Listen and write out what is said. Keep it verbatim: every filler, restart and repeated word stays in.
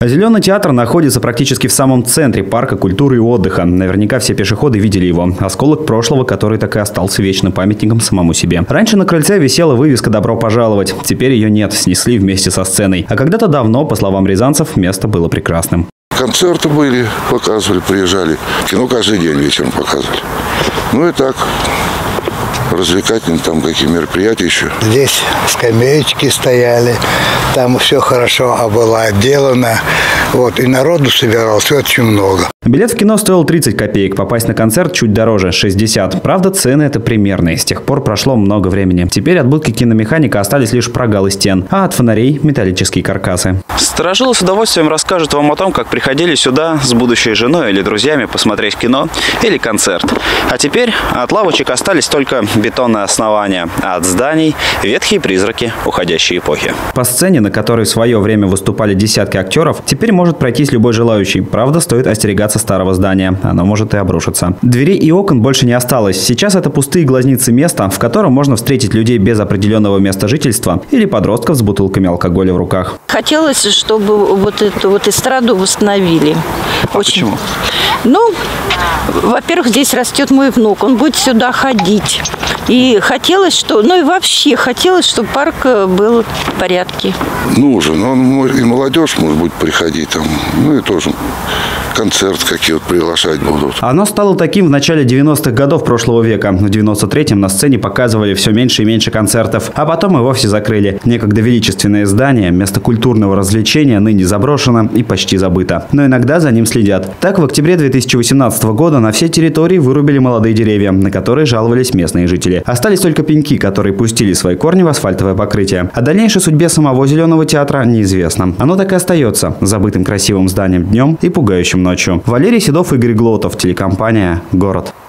Зеленый театр находится практически в самом центре парка культуры и отдыха. Наверняка все пешеходы видели его. Осколок прошлого, который так и остался вечным памятником самому себе. Раньше на крыльце висела вывеска «Добро пожаловать». Теперь ее нет, снесли вместе со сценой. А когда-то давно, по словам рязанцев, место было прекрасным. Концерты были, показывали, приезжали. Кино каждый день вечером показывали. Ну и так, развлекательные там какие мероприятия еще. Здесь скамеечки стояли, там все хорошо было отделано. Вот, и народу собиралось очень много. Билет в кино стоил тридцать копеек, попасть на концерт чуть дороже – шестьдесят. Правда, цены это примерные. С тех пор прошло много времени. Теперь от будки киномеханика остались лишь прогалы стен, а от фонарей – металлические каркасы. Старожилы с удовольствием расскажут вам о том, как приходили сюда с будущей женой или друзьями посмотреть кино или концерт. А теперь от лавочек остались только бетонные основания, а от зданий – ветхие призраки уходящей эпохи. По сцене, на которой в свое время выступали десятки актеров, теперь может пройтись любой желающий. Правда, стоит остерегаться старого здания. Оно может и обрушиться. Дверей и окон больше не осталось. Сейчас это пустые глазницы места, в котором можно встретить людей без определенного места жительства или подростков с бутылками алкоголя в руках. Хотелось, чтобы вот эту вот эстраду восстановили. А Очень. почему? Ну, во-первых, здесь растет мой внук. Он будет сюда ходить. И хотелось, что... Ну и вообще хотелось, чтобы парк был в порядке. Нужен. Он и молодежь, может быть, приходить там. Ну и тоже концерт какие вот приглашать будут. Оно стало таким в начале девяностых годов прошлого века. В девяносто третьем на сцене показывали все меньше и меньше концертов, а потом и вовсе закрыли. Некогда величественное здание, место культурного развлечения, ныне заброшено и почти забыто. Но иногда за ним следят. Так, в октябре две тысячи восемнадцатого года на всей территории вырубили молодые деревья, на которые жаловались местные жители. Остались только пеньки, которые пустили свои корни в асфальтовое покрытие. О дальнейшей судьбе самого Зеленого театра неизвестно. Оно так и остается забытым красивым зданием днем и пугающим ночью. Валерий Седов, Игорь Глотов, телекомпания «Город».